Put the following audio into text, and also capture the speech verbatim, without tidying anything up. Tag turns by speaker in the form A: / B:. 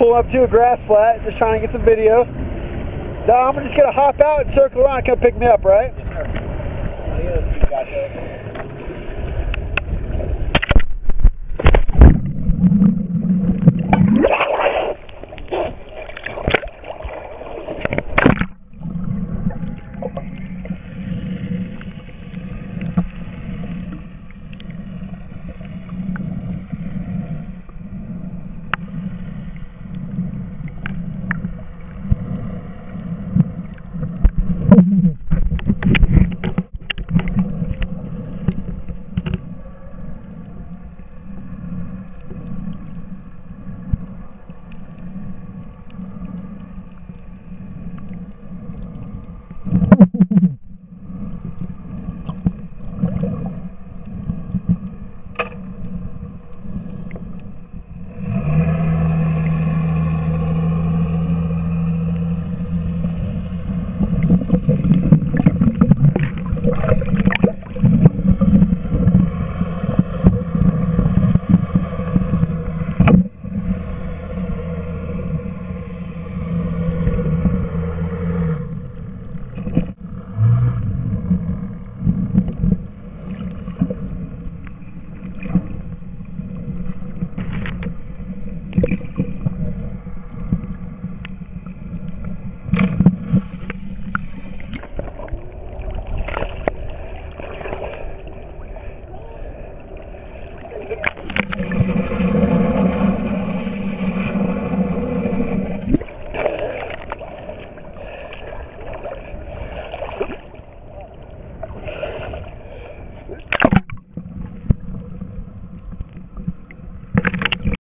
A: pulling up to a grass flat, just trying to get some video. Now I'm just gonna hop out and circle around and come pick me up, right?
B: Yes, sir.